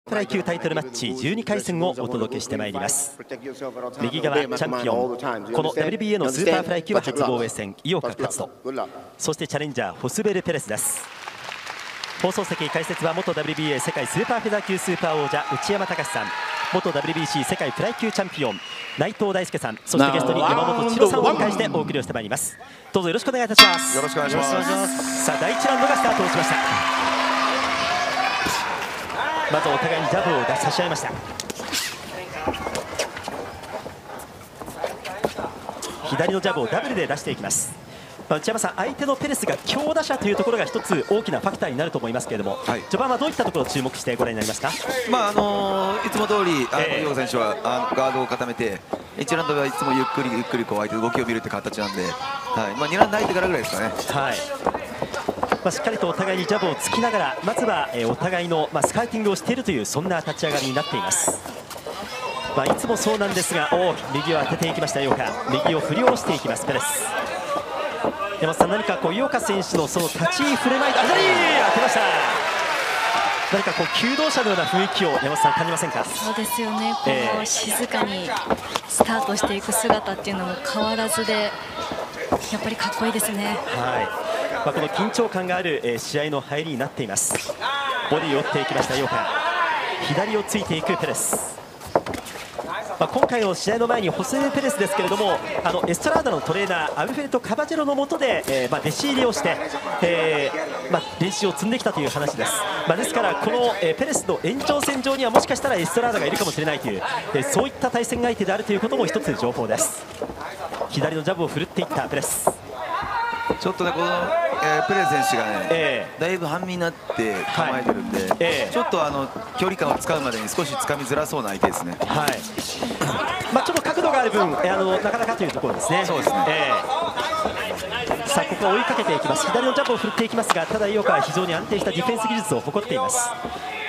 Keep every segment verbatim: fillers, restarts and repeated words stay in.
フライ級タイトルマッチじゅうにかい戦をお届けしてまいります。右側チャンピオン、この ダブリュービーエー のスーパーフライ級は初防衛戦井岡一翔、そしてチャレンジャーホスベル・ペレスです。放送席解説は元 ダブリュービーエー 世界スーパーフェザー級スーパー王者内山隆さん、元 ダブリュービーシー 世界フライ級チャンピオン内藤大輔さん、そしてゲストに山本千尋さんをお迎えしてお送りをしてまいります。どうぞよろしくお願いいたします。 よろしくお願いします。 さあ第一ラウンドがスタートをしました。まずお互いにジャブを差し合いました。左のジャブをダブルで出していきます。内山さん、相手のペレスが強打者というところが一つ大きなファクターになると思いますけれども、はい、序盤はどういったところを注目してご覧になりますか。まああのー、いつも通り井岡選手はあのガードを固めて、いちラウンドはいつもゆっくりゆっくりこう相手の動きを見るという形なんで、はい、まあ、にラウンド入ってからぐらいですかね。はい、まあ、しっかりとお互いにジャブをつきながら、まずはお互いのまあスカウティングをしているというそんな立ち上がりになっています。まあ、いつもそうなんですが、お右を当てていきました井岡、右を振り下ろしていきますペレス。山本さん、何かこう井岡選手のその立ち振れまいと当たり当てました。何かこう求道者のような雰囲気を山本さん感じませんか。 そうですよね、この静かにスタートしていく姿っていうのも変わらずで、やっぱりかっこいいですね。はい、まあ、この緊張感がある試合の入りになっています。ボディを打っていきました井岡、左をついていくペレス。まあ今回の試合の前にホセペレスですけれども、あのエストラーダのトレーナーアルフェルト・カバジェロの下で、えーまあ弟子入りをして、えーまあ練習を積んできたという話です。まあですからこの、えー、ペレスの延長線上にはもしかしたらエストラーダがいるかもしれないという、えー、そういった対戦相手であるということも一つ情報です。左のジャブを振るっていったペレス。 ちょっとね、この、えー、ペレス選手がね、えー、だいぶ半身になって構えてるんで、はい、えー、ちょっとあの距離感を使うまでに少しつかみづらそうな相手ですね。はい、 まあちょっと角度がある分、えー、あのなかなかというところですね。そうですね、えー、さあここは追いかけていきます。左のジャブを振っていきますが、ただ井岡は非常に安定したディフェンス技術を誇っています。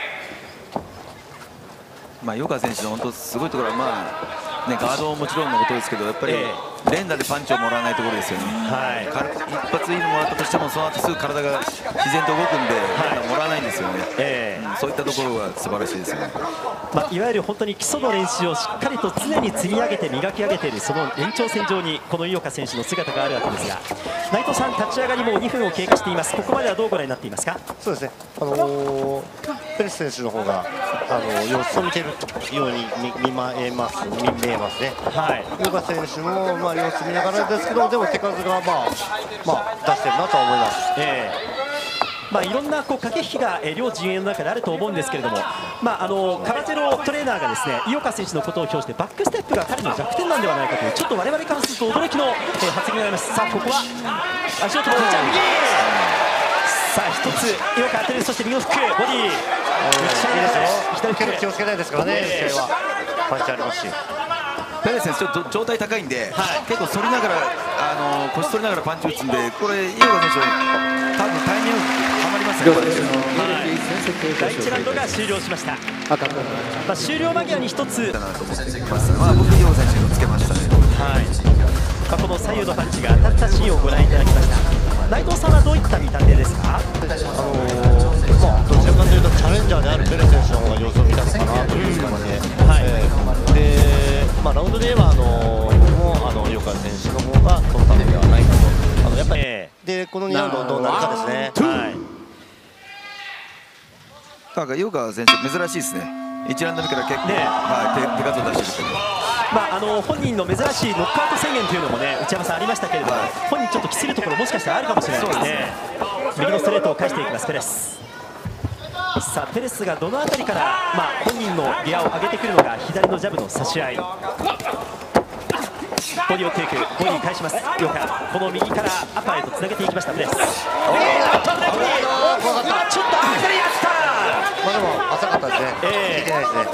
まあ井岡選手の本当すごいところは、まあね、ガードももちろんのことですけど、やっぱり、えー、連打でパンチをもらわないところですよね。はい、一発いいのもらったとしても、その後すぐ体が自然と動くんで、はい、もらわないんですよね。えーうん、そういったところが素晴らしいですよね。 まあ、いわゆる本当に基礎の練習をしっかりと常に積み上げて磨き上げているその延長線上にこの井岡選手の姿があるわけですが、内藤さん、立ち上がりもにふんを経過しています。ここまではどうご覧になっていますか。 そうですね、あのー、ペレス選手の方があの様子を見ているように 見, 見えます見見えますね。はい、井岡選手もまあ様子見ながらですけど、でも手数がまあまあ出してるなとは思います。えーまあ、いろんなこう駆け引きが、えー、両陣営の中であると思うんですけれども、まあ、あのカバジェロトレーナーがですね井岡選手のことを評してバックステップが彼の弱点なんではないかというちょっと我々からすると驚きの、えー、発言があります。さあここは足元のピッチャー右、さあ一つ井岡当てる、そして右のフックボディー、いいですよ、左フック気をつけたいですからね、えー、試合はパンチありますし。 ペレス選手ちょっと状態高いんで、はい、結構反りながらあの腰反りながらパンチ打つんで、これ井岡選手は多分タイミングはまりますね。 はい、だいいちラウンドが終了しました。まあ、終了間際に一つだなと思ってます。まあ僕井岡選手をつけましたね。 はい、まあ、この左右のパンチが当たったシーンをご覧いただきました。内藤さんはどういった見立てですか。あのー、まあどちらかというとチャレンジャーであるペレス選手の方が様子を見たのかなという感じで、はい、えー、でまあラウンドで言えばあのー、もあの井岡選手の方が取ったのではないかと、あのやっぱり、えー、でこのにラウンドどうなるかですね。はい、 なんか井岡選手珍しいですね。いちラウンド目から結構、ね、はい、手, 手数を出してるけど。 まあ、あの本人の珍しいノックアウト宣言というのもね、内山さんありましたけれども、本人ちょっときついところもしかしたらあるかもしれないですね。右のストレートを返していきますペレス。さあペレスがどの辺りから、まあ、本人のギアを上げてくるのか、左のジャブの差し合い、ボディを打っていく、ボディ返します井岡、この右からアパーへとつなげていきましたペレス。ちょっと左やった、 まあでも浅かったですね。えー、いけないですね。はい、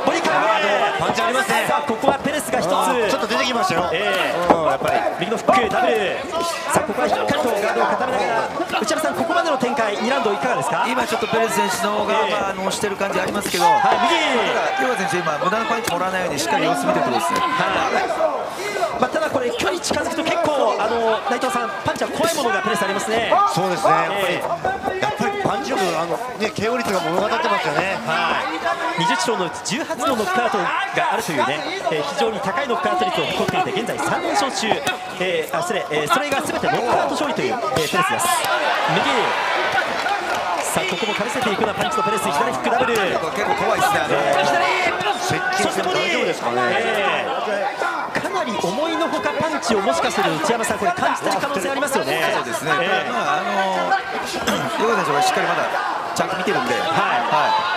ボディからパンチありますね。 さあここはペレスが一つちょっと出てきましたよ。えー、うん、やっぱり右のフックダブル。さあここはしっかりとガードを固めながら、内山さんここまでの展開にラウンドいかがですか。 今ちょっとペレス選手の方が、えーまあ、あの押してる感じありますけど、はい、右井岡選手今無駄なパンチもらわないようにしっかり様子見てるところですね。はい、 まあ、ただこれ距離近づくと結構あの内藤さんパンチは怖いものがペレスありますね。 そうですね、やっぱり、えー、やっぱりパンチ力あの、ね、ケーオー 率が物語ってますよね。はにじゅっ勝のうちじゅうはちのノックアウトがあるというね、えー、非常に高いノックアウト率を誇っていて現在さん連勝中、えー、あ失礼、えー、それが全てノックアウト勝利という、えー、ペレスです。右さあここもかぶせていくようなパンチとペレス、左フックダブル、結構怖いですね、 えー、左そしてボディ、 大丈夫ですかね、 えー、かなり思いのほかパンチをもしかすると内山さんこれ感じてる可能性ありますよね。 そうですね、えー、まああのヨガ選手はしっかりまだちゃんと見てるんで、はい、はい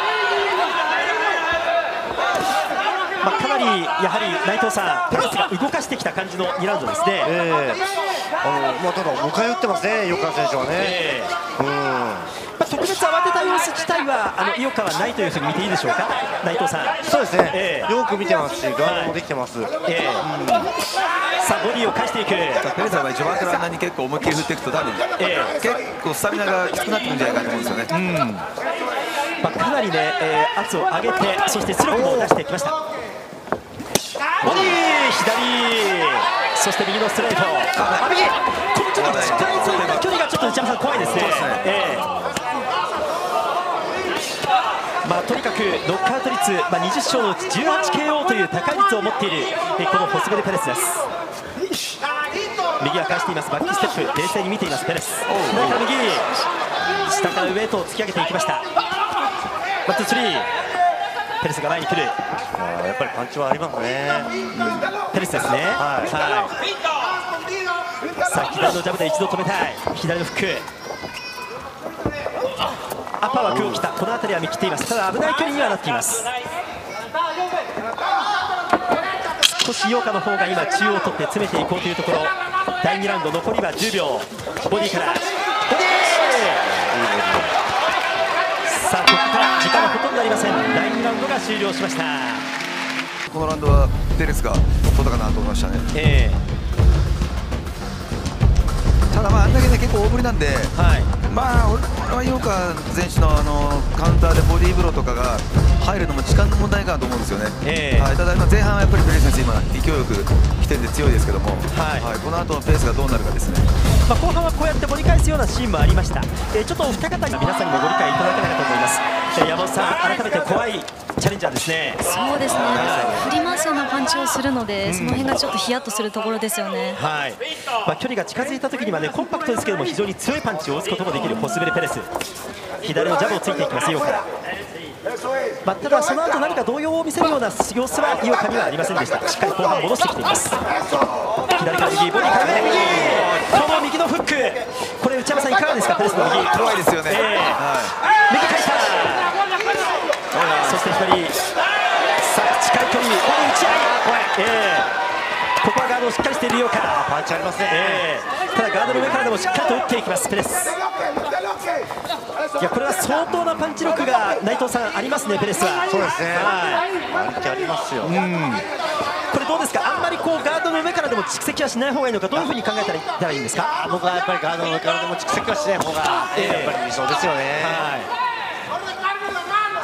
まあ、かなりやはり内藤さん、ペレスが動かしてきた感じのにラウンドですね。 えー、あのまあ、ただ迎え撃ってますね、井岡選手はね。えー、うんまあ、特別慌てた様子自体はあの井岡はないというふうに見ていいでしょうか、内藤さん。 そうですね、えー、よく見てますし、ガードもできてます。はい、えーうん、 さあボディを返していく。ペレスは序盤からあんなに結構思いっきり振っていくと多分、えー、結構スタミナがきつくなってくるんじゃないかと思うんですよね。うんまあ、かなりね、えー、圧を上げてそして出力も出してきました。ボディ左そして右のストレート、あ右このちょっと近いという距離がちょっと内山さん怖いですね。えーまあ、とにかくノックアウト率、まあ、にじゅっ勝のうちじゅうはちケーオー という高い率を持っているこのホスベル・ペレスです。右は返しています、バックステップ冷静に見ていますペレス。左から右下からウエイトを突き上げていきました。ワンツースリーペレスが前に来る。 あやっぱりパンチはありますね、 うん、ペレスですね。はい、はい、さあ左のジャブで一度止めたい。左のフックアッパー枠を切った。この辺りは見切っています。ただ危ない距離にはなっています。少し井岡の方が今中央を取って詰めていこうというところ。だいにラウンド残りはじゅうびょう。ボディからボディさあここから時間はほとんどありません。だいにラウンドが終了しました。 このラウンドはペレスが取ったかなと思いましたね。えー、ただまああんだけね結構大振りなんで、はい、まあ俺は井岡選手のあのカウンターでボディーブローとかが入るのも時間の問題かなと思うんですよね。えーはい、ただ前半はやっぱりペレス選手今勢いよく来てるんで強いですけども、はいはい、この後のペースがどうなるかですね。 まあ後半はこうやって盛り返すようなシーンもありました。えー、ちょっとお二方に皆さんにもご理解いただけないかと思います。えー、山本さん改めて怖いチャレンジャーですね。 そうですね、振り回すようなパンチをするので、うん、その辺がちょっとヒヤッとするところですよね。はい、 まあ、距離が近づいた時にはねコンパクトですけども非常に強いパンチを打つこともできるホスベル・ペレス。左のジャブをついていきます井岡。まあ、ただその後何か動揺を見せるような様子は井岡にはありませんでした。しっかり後半戻してきています。左から右ボディから右この右のフック、これ内山さんいかがですか。ペレスの右怖いですよね。えーはい、右返した。そして左さあ近い距離これ打ち合い、えー、ここはガードをしっかりしている井岡。 パンチありますね、 えー、ただガードの上からでもしっかりと打っていきますペレス。いやこれは相当なパンチ力が内藤さんありますねペレスは。 そうですね、はい、パンチありますよ。うん、 これどうですか、あんまりこうガードの上からでも蓄積はしない方がいいのか、どういうふうに考えたらいいんですか。 僕はやっぱりガードの上からでも蓄積はしない方がやっぱり理想ですよね。はい、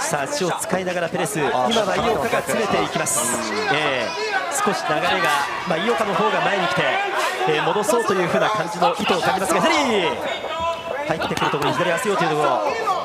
さあ足を使いながらペレス、今は井岡が詰めていきます。えー、少し流れが、まあ、井岡の方が前に来て、えー、戻そうというふうな感じの意図を感じますが、左入ってくるところに左足をというところ。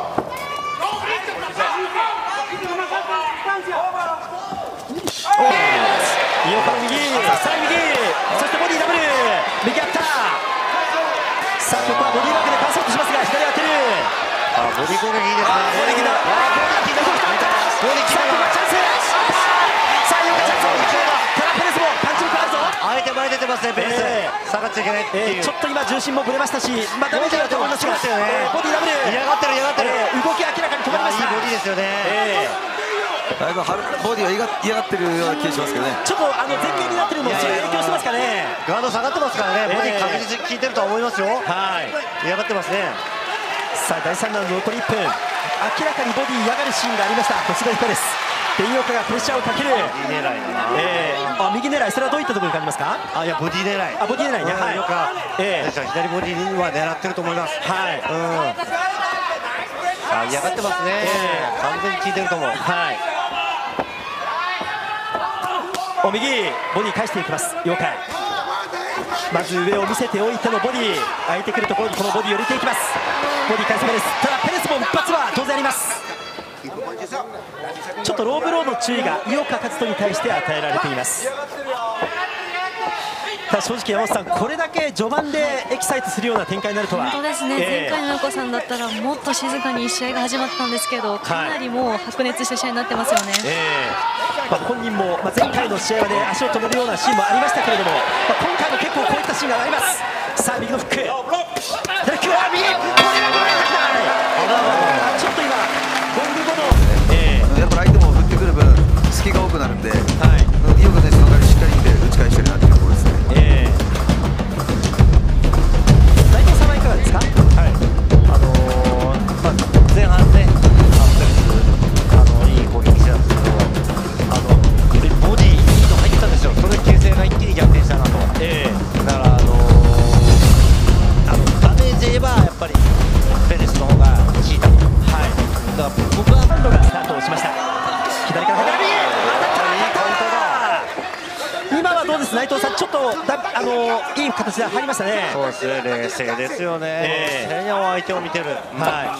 井岡の右、さらに右、そしてボディダブル、右あった。さあここはボディバックでパスアウトしますが左当てる。 あボディ攻撃いいですね。 ボディだ。ボディ決まったチャンス。さあ井岡チャンス。ただペレスもパンチ力あるぞ。 相手前出てますねペレス。えー、下がっちゃいけないっていう、 えー、ちょっと今重心もぶれましたし、まあダメージだと思いますが、えー、ボディダブル。 嫌がってる嫌がってる。 えー、動き明らかに止まりました。 いいボディですよね。えーだいぶボディは嫌がってるような気がしますけどね。 ちょっとあの前傾になってるのもそれ影響してますかね。 ガード下がってますからね、ボディ確実に効いてるとは思いますよ。はい、嫌がってますね。 さあだいさんラウンド残りいっぷん、明らかにボディ嫌がるシーンがありましたホスベル・ペレス。で井岡がプレッシャーをかける。ボディ狙いだな、えー、あ右狙い、それはどういったところに感じますか。 あいやボディ狙い、 あボディ狙いね、はい、 えー、左ボディは狙ってると思います。はい、うん、あ嫌がってますね、えー、完全に効いてると思う。はい、 お右ボディ返していきます井岡。まず上を見せておいてのボディ、空いてくるところにこのボディを入れていきます。ボディ返すペレス、ただペレスも一発は当然あります。 ちょっとローブローの注意が井岡一翔に対して与えられています。ただ正直山本さん、これだけ序盤でエキサイトするような展開になるとは。 本当ですね、えー、前回の横さんだったらもっと静かに試合が始まったんですけど、かなりもう白熱した試合になってますよね。 えーまあ、本人も、まあ、前回の試合は、ね、足を止めるようなシーンもありましたけれども、まあ、今回も結構こういったシーンがあります。さあ右のフック、左キュア、右、これはご覧になってない。ちょっと今ゴング後の、えー、 やっぱ相手も振ってくる分隙が多くなるんで、はい、井岡選手の中でしっかり見て打ち返してるなっていうところですね。えー内藤さんはいかがですか。はい、 あのーまあ、前半ね、あのいい攻撃してたんですけど、あのボディいいの入ってたんですよ。それ形勢が一気に逆転したなと。えー、だからあのー、あのダメージで言えばやっぱりペレスの方が効いたと。はい。だから僕はハンドがスタートをしました。左から左。今はどうです、内藤さん、ちょっとだあのいい形で入りましたね。 そうですね、冷静ですよね。えー、冷静に相手を見てる。はい。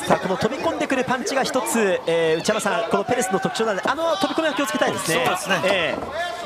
さあこの飛び込んでくるパンチが一つ、えー、内山さん、このペレスの特徴なので、あの飛び込みは気をつけたいですね。 そうですね。えー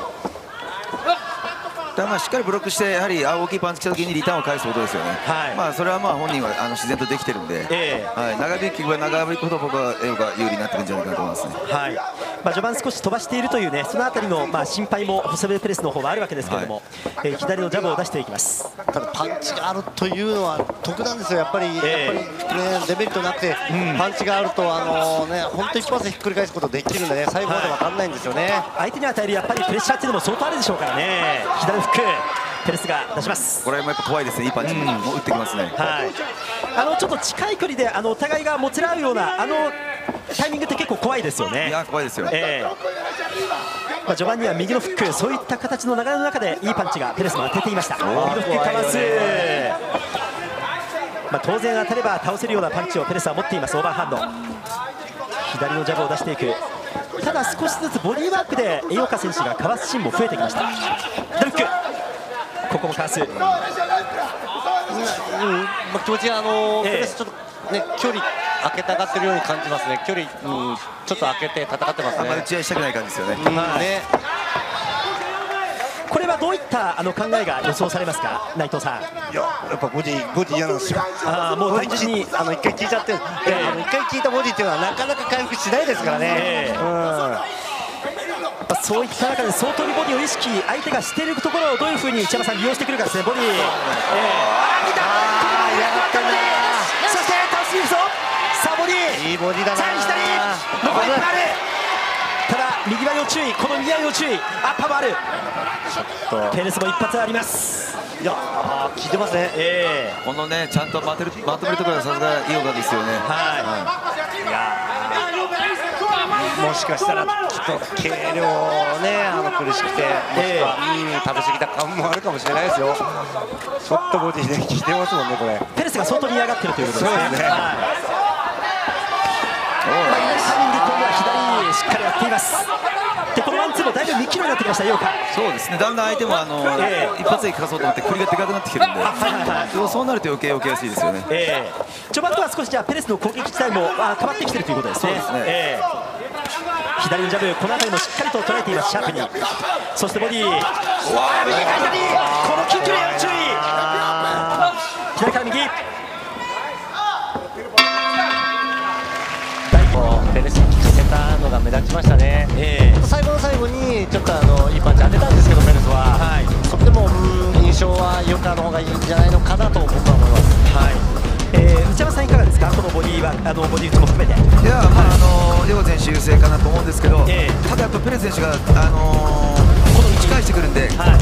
だまあしっかりブロックして、やはり大きいパンチ来た時にリターンを返すことですよね。はい、まあそれはまあ本人はあの自然とできてるんで、えーはい、長引けば長引くほど僕はエオが有利になってるんじゃないかなと思いますね。 はい、まあ、序盤少し飛ばしているというね、そのあたりのまあ心配もホセベル・ペレスの方はあるわけですけれども、はい、えー、左のジャブを出していきます。 ただパンチがあるというのは得なんですよ、やっぱり、えー、やっぱりね、デメリットなくて、うん、パンチがあるとあのね、本当一発でひっくり返すことできるんでね、最後まで分かんないんですよね。はい、 相手に与えるやっぱりプレッシャーっていうのも相当あるでしょうからね。左フックペレスが出します。 これもやっぱ怖いですね、いいパンチも打ってきますね。 はい、あのちょっと近い距離であのお互いがもつれ合うようなあのタイミングって結構怖いですよね。 いや怖いですよ、 えーまあ、序盤には右のフック、そういった形の流れの中でいいパンチがペレスも当てていました。右のフックかわす、まあ、当然当たれば倒せるようなパンチをペレスは持っています。オーバーハンド、左のジャブを出していく。ただ少しずつボディーワークで井岡選手がかわすシーンも増えてきました。左フック、ここもかわす。うん、うん、まあ、気持ちがあのー、えー、ペレスちょっとね距離開けたがってるように感じますね。距離、うん、ちょっと開けて戦ってますね。 あんまり打ち合いしたくない感じですよね。 うん、ね。 これはどういったあの考えが予想されますか、内藤さん。 いや、やっぱボディボディ嫌なんですよ。 ああ、もう単純にあの一回効いちゃって、えー、あの一回効いたボディっていうのはなかなか回復しないですからね。えー、うん。 そういった中で相当にボディを意識、相手がしているところをどういうふうに内山さん利用してくるかですね。ボディ、えー、ああ、見た、 あー、嫌がったな。 そして倒しに行くぞ。さあボディ、 いいボディだな。 さらに左、残りいっぱいある。ただ右は要注意、この右は要注意、アッパーもある。ちょっとペレスも一発あります。 いやー、効いてますね。 えー、 このね、ちゃんとまとめるまとめるところはさすが井岡ですよね。 はい、はい、いやもしかしたらちょっと軽量ね、あの苦しくて、もしくは、えー、うん、食べ過ぎた感もあるかもしれないですよ。ちょっとボディで効いてますもんね、これ。 ペレスが相当に嫌がってるということですね。そうですね。はい、タイミング今度は左しっかりやっています。でこのワンツーもだいぶにキロになってきました、井岡。 そうですね、だんだん相手もあの、えー、一発でかそうと思って首がでかくなってきてるんで、そうなると余計余計やすいですよね。 えー、序盤とは少しじゃあペレスの攻撃自体もあ変わってきてるということですね。そうですね、えー、左のジャブ、この辺りもしっかりと捉えています、シャープに。そしてボディー、うわー、右から左、この近距離要注意。左から右、 ペレスに効かせたのが目立ちましたね。えー、最後の最後にちょっとあのいいパンチ当てたんですけど、ペレスは、はい、それでもうん印象は井岡の方がいいんじゃないのかなと僕は思います。 はい、えー、内山さんいかがですか、このボディはあのボディ打ちも含めて。 いや、まあ、あの井岡選手優勢かなと思うんですけど、えー、ただやっぱペレス選手があのー、この打ち返してくるんで、はい、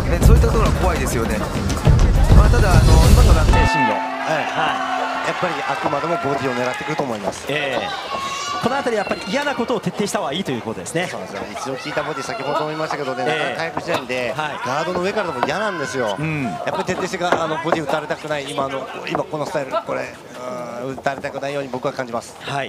ね、そういったところは怖いですよね。まあ、ただあの今のなんて進路、 はいはい、やっぱりあくまでもボディを狙ってくると思います。 えー、この辺りやっぱり嫌なことを徹底した方がいいということですね。 そうですね、一度効いたボディ、先ほども言いましたけどね、えー、なかなか回復しないんで、はい、ガードの上からでも嫌なんですよ。うん、やっぱり徹底してあのボディ打たれたくない、今の今このスタイル、これうん打たれたくないように僕は感じます。 はい、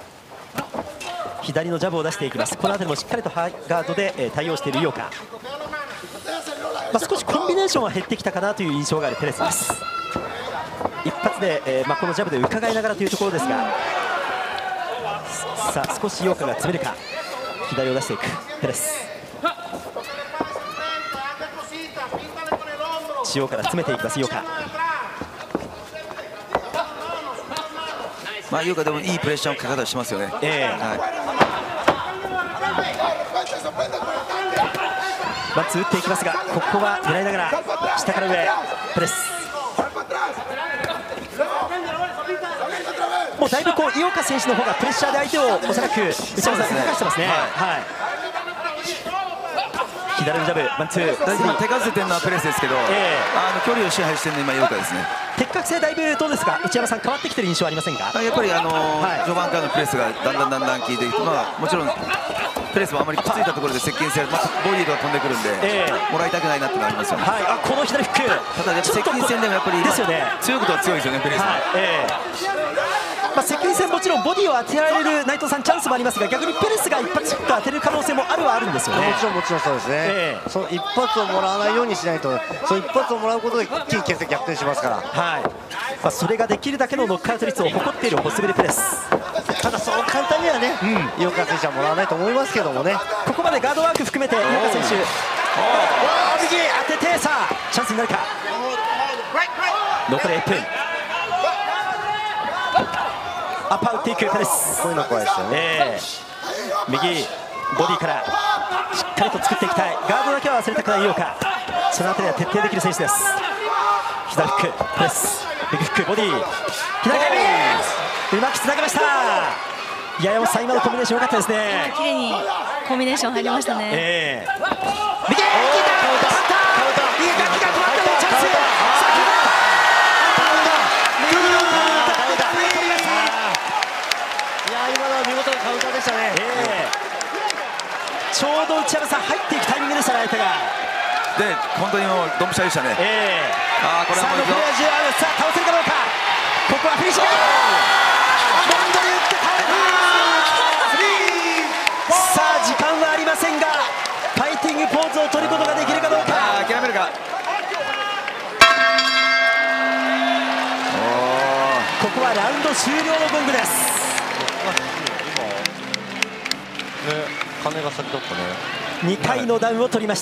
左のジャブを出していきます。この辺りもしっかりとハイガードで、えー、対応している井岡。まあ、少しコンビネーションは減ってきたかなという印象があるペレスです。一発で、えーまあ、このジャブで伺いながらというところですが、 さあ少し井岡が詰めるか。左を出していくペレス。中央から詰めていきます井岡。 まあ井岡でもいいプレッシャーのかけ方をしますよね。えーはい、 ワンツー打っていきますが、ここは狙いながら下から上プレス。もうだいぶこう井岡選手の方がプレッシャーで相手をおそらく内山さん動かしてますね。はい、左のジャブワンツー。 今手数てるのはプレスですけど、えー、あの距離を支配してるの今井岡ですね。 的確性だいぶどうですか、内山さん変わってきてる印象はありませんか。 やっぱりあのーはい、序盤からのプレスがだんだんだんだん効いて、まあもちろんプレスもあまりくっついたところで接近性、またボディーとか飛んでくるんで、えー、もらいたくないなってのがありますよね。 はい、あこの左フック。 ただ接近戦でもやっぱりですよね、強いことは強いですよねプレスも。はい、えーまあ、接近戦もちろんボディを当てられる内藤さんチャンスもありますが、逆にペレスが一発シュッと当てる可能性もあるはあるんですよね。 もちろんもちろんそうですね、えー、その一発をもらわないようにしないと、その一発をもらうことで一気に決戦逆転しますから、 はい、まあ、それができるだけのノックアウト率を誇っているホスベルペレス。 ただそう簡単にはね、うん、井岡選手はもらわないと思いますけどもね。 ここまでガードワーク含めて井岡選手、右当てて、さあチャンスになるか。残りいっぷん。アッパー打っていくペレス。 こういうの怖いですよね、えー、右ボディからしっかりと作っていきたい。ガードだけは忘れたくない井岡。そのあたりは徹底できる選手です。左フックプレス、右フックボディ、左側うまくつなげました。いや山本さん今のコンビネーション良かったですね。 綺麗にコンビネーション入りましたね。 えー、右右が止まったのチャンス。 カウンターでしたね、 えー、ちょうど内山さん入っていくタイミングでしたね、相手が。 で本当にもうドンピシャでしたね。 えー、 あこれはもうさあ残りはじゅうある。さあ倒せるかどうか。ここはフィニッシュだ。モンドリ打って倒れた。さあ時間はありませんがファイティングポーズを取ることができるかどうか。 諦めるか。 ここはラウンド終了のゴングです。 金が先だったね。 にかいのダウンを取りました。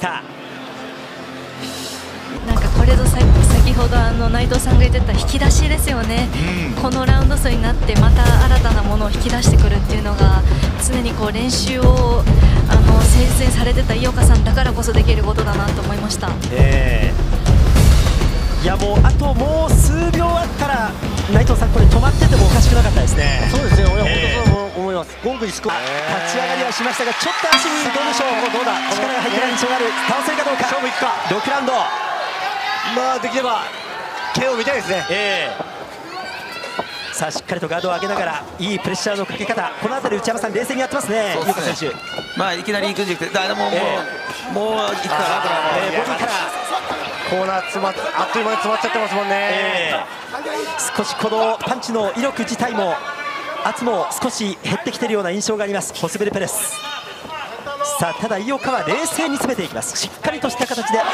なんかこれぞ先ほどあの内藤さんが言ってた引き出しですよね、うん、このラウンド数になってまた新たなものを引き出してくるっていうのが常にこう練習をあの誠実にされてた井岡さんだからこそできることだなと思いました。 えー、いやもうあともう数秒あったら内藤さんこれ止まっててもおかしくなかったですね。 そうですね、俺は本当そう思います。ゴングに少し立ち上がりはしましたがちょっと足にどうでしょう。どうだ力が入ってない印象がある。倒せるかどうか。 勝負いくか。 ろくラウンド。 まあできれば ケーオー 見たいですね。えー、さあしっかりとガードを上げながらいいプレッシャーのかけ方、この辺り内山さん冷静にやってますね。井岡選手、 まあいきなり行くんじゃなくて、だもう、えー、もうもう行くから、 えー、ボディからコーナー詰まっあっという間に詰まっちゃってますもんね。えー、少しこのパンチの威力自体も圧も少し減ってきているような印象がありますホスベルペレス。さあただ井岡は冷静に詰めていきます。しっかりとした形で。さあ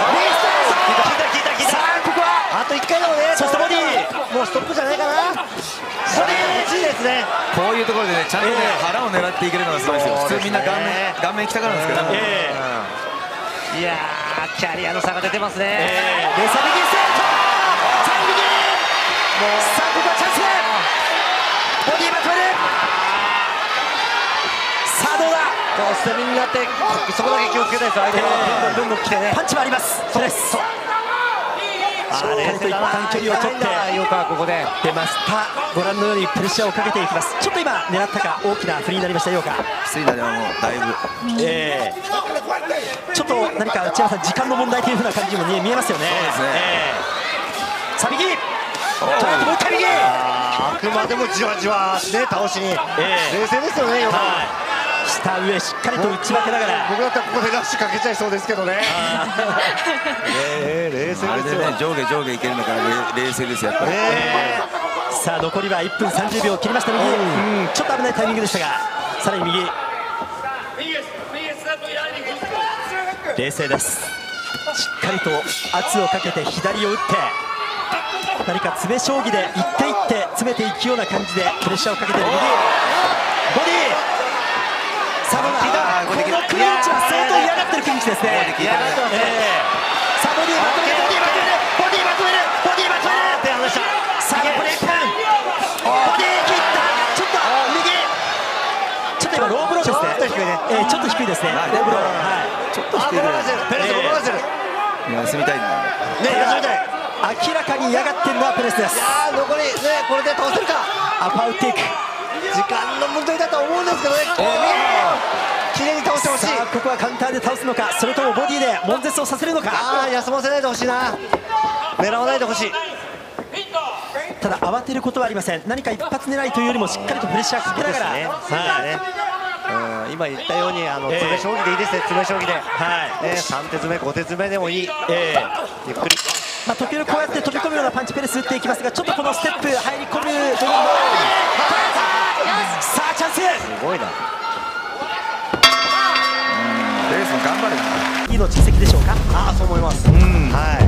ここはあといっかいでもね。 そしてボディもうストップじゃないかな。ボディ欲しいですね。 こういうところでねちゃんとね、えー、腹を狙っていけるのがすごいですよ。普通みんな顔面顔面行きたがるんですけど、えー、いやーキャリアの差が出てますね。 えー、レサビギセットさあ右さあここはチャンスボディまとめる。さあどうだ。 捨て身になってそこだけ気をつけたいです。相手がどんどんどんどん来てね。 パンチもあります。そうです。しっかりと一旦距離を取って井岡はここで出ました。ご覧のようにプレッシャーをかけていきます。ちょっと今狙ったか大きな振りになりました井岡。 きついなでももうだいぶ、 えー、ちょっと何か内山さん時間の問題というふうな感じにも見えますよね。 そうですね、 えー、さあ右トラックもう一回右。 あくまでもじわじわね倒しに、えー、冷静ですよね井岡。 下上しっかりと打ち分けながら。 僕だったらここでラッシュかけちゃいそうですけどね。えー、冷静ですよ。 ね、上下上下いけるのから冷静ですやっぱり、えー、さあ残りはいっぷんさんじゅうびょう切りました右、うん、ちょっと危ないタイミングでしたがさらに右冷静です。しっかりと圧をかけて左を打って何か詰め将棋で一手一手詰めていくような感じでプレッシャーをかけて右ボディクリンチは相当嫌がってるクリンチですね。 嫌がってますね。 さあボディまとめるボディまとめるボディまとめるボディまとめる手離した。 さあこれいっぷんボディ切ったちょっと右ちょっと今ローブローですね。 ちょっと低いね。 えーちょっと低いですね。ローブローはいちょっとあ、 低いぐらい。 ペレスごまかしてる。 休みたいんだ。 ね、休みたい。 明らかに嫌がってるのはペレスです。 いやー、残りね、これで倒せるか。 アパ打っていく。 時間の問題だと思うんですけどね。綺麗に倒してほしい。 さあここはカウンターで倒すのか、それともボディで悶絶をさせるのか。 ああ、休ませないでほしいな。狙わないでほしい。 ただ慌てることはありません。何か一発狙いというよりもしっかりとプレッシャーかけながら、 ね、そうですね。うん、今言ったようにあの詰め将棋でいいですね。詰め将棋で、はいね、さんて詰めごて詰めでもいい、えー、ゆっくり、 まあ、時折こうやって飛び込むようなパンチペレス打っていきますが、ちょっとこのステップ入り込む部分もさあチャンスすごいな。 ペレスも頑張るな。 いいの実績でしょうか。 ああ、そう思います。うん、はい。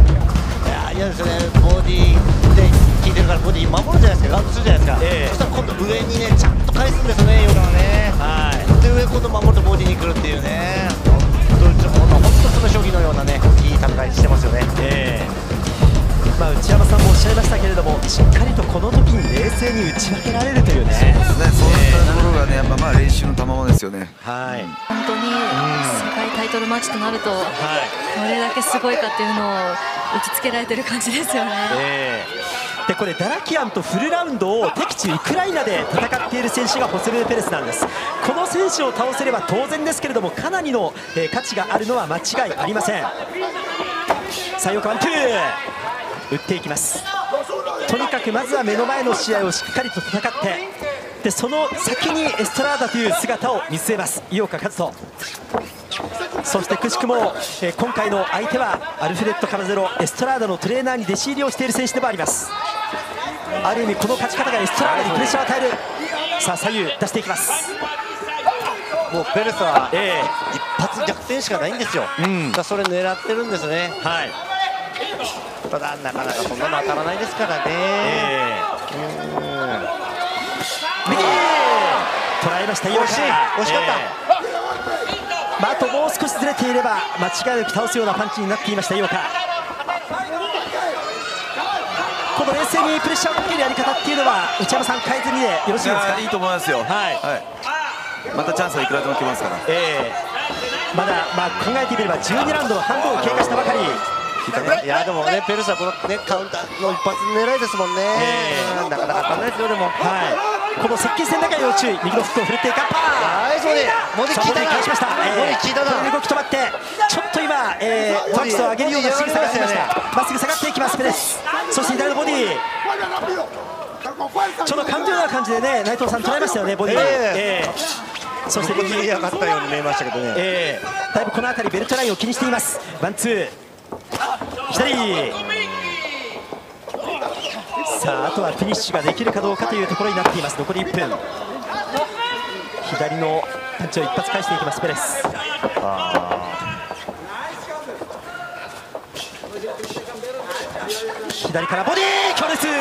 いや、嫌ですね。ボディで効いてるからボディ守るじゃないですか、ガードするじゃないですか、えー、そしたら今度上にねちゃんと返すんですね、ヨガはね。はい。で上今度守るとボディに来るっていうね、本当詰め将棋のようなねいい戦いしてますよね。えーまあ、内山さんもおっしゃいましたけれども、しっかりとこの時に冷静に打ち分けられるというね、そうですね、 そういったところがね、やっぱまあ練習の賜物ですよね。 はい、本当に世界タイトルマッチとなると、どれだけすごいかっていうのを打ちつけられてる感じですよね。えー、でこれダラキアンとフルラウンドを敵地ウクライナで戦っている選手がホセベ・ペレスなんです。この選手を倒せれば当然ですけれども、かなりの、えー、価値があるのは間違いありません。さあよくワンツー打っていきます。とにかくまずは目の前の試合をしっかりと戦って、でその先にエストラーダという姿を見据えます井岡一翔。そしてくしくも、えー、今回の相手はアルフレッド・カマゼロ、エストラーダのトレーナーに弟子入りをしている選手でもあります。ある意味この勝ち方がエストラーダにプレッシャーを与える。さあ左右出していきます。 もうペレスは、えー、一発逆転しかないんですよ、うん、だそれ狙ってるんですね。はい、ただなかなかそんなの当たらないですからね。えー、うん右捉えました井岡。惜しい、 惜しかった、えーまあ、あともう少しずれていれば間違いなく倒すようなパンチになっていました井岡。この冷静にプレッシャーをかけるやり方っていうのは内山さん変えずにでよろしいですか。 いいと思いますよ。はい、はい、またチャンスはいくらでも来ますから、えー、まだ、まあ、考えてみればじゅうにラウンドの半分を経過したばかり。 いやでもね、ペルスはこの、ね、カウンターの一発狙いですもんね、えー、なかなか当たらないですよ。でも、はい、 この接近戦の中に要注意、右のフットを振るっていかパー、 はい、そうでボディ効いたな、 返しました、ボディ効いたな、動き止まってちょっと今、えー、パンチと上げるような仕草がありました。まっすぐ下がっていきますペレス。そして左のボディちょっと感じるような感じでね、内藤さん捉えましたよね、ボディ、えーえー、そして右に上がったように見えましたけどね、 えー、だいぶこの辺りベルトラインを気にしています。ワンツー左、さああとはフィニッシュができるかどうかというところになっています。残りいっぷん、左のパンチを一発返していきますペレス。あ左からボディー強烈。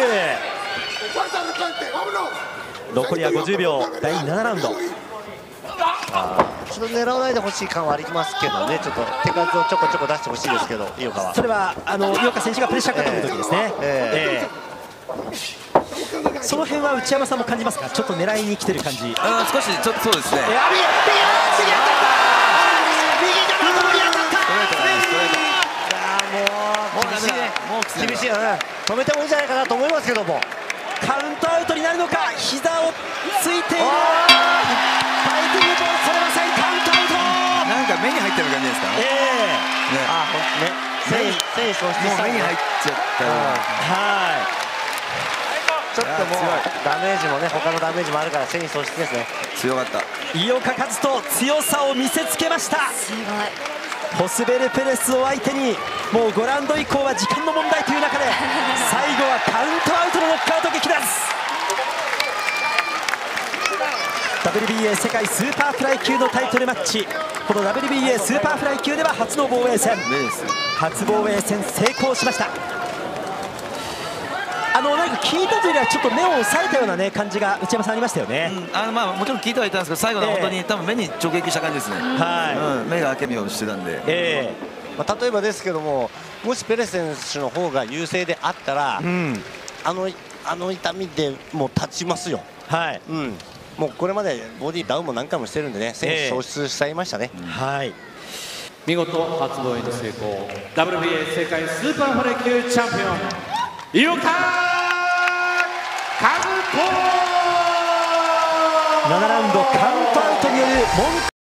残りはごじゅうびょう、だいななラウンド。 ちょっと狙わないでほしい感はありますけどね、ちょっと手数をちょこちょこ出してほしいですけど、井岡はそれはあの井岡選手がプレッシャーかかっている時ですね。えーえー、その辺は内山さんも感じますか。ちょっと狙いに来てる感じ。 あ少しちょっとそうですね。 えー、あび次当たった、右からのボディ当たった。 もう厳しいね、もう厳しいよね。止めてもいいんじゃないかなと思いますけども、 カウントアウトになるのか。膝をついている、ファイティングボール、それません、カウントアウト。 なんか目に入ってる感じですか。ええー、ね、あ、ね、繊維繊維喪失した、 もう目に入っちゃった。 はい。 ちょっともうダメージもね、他のダメージもあるから繊維喪失ですね。 強かった。 井岡一翔、強さを見せつけました。 すごい。 ホスベル・ペレスを相手にもうごラウンド以降は時間の問題という中で最後はカウントアウトのノックアウト劇です。 ダブリュービーエー 世界スーパーフライ級のタイトルマッチ、この ダブリュービーエー スーパーフライ級では初の防衛戦、初防衛戦成功しました。 あのなんか聞いたというよりはちょっと目を押さえたような、ね、感じが内山さんありましたよね。 うん、あのまあもちろん聞いてはいたんですけど、最後は本当に、えー、多分目に直撃した感じですね。はい、うん、目が開け目をしてたんで、 えーまあ、例えばですけども、もしペレス選手の方が優勢であったら、うん、あのあの痛みでもう立ちますよ。はい、うん、もうこれまでボディダウンも何回もしてるんでね、選手消失しちゃいましたね。えー、はい、 見事初防衛の成功、 ダブリュービーエー 世界スーパーフライ級チャンピオン井岡一翔。 ななラウンドカウントアウトによる文句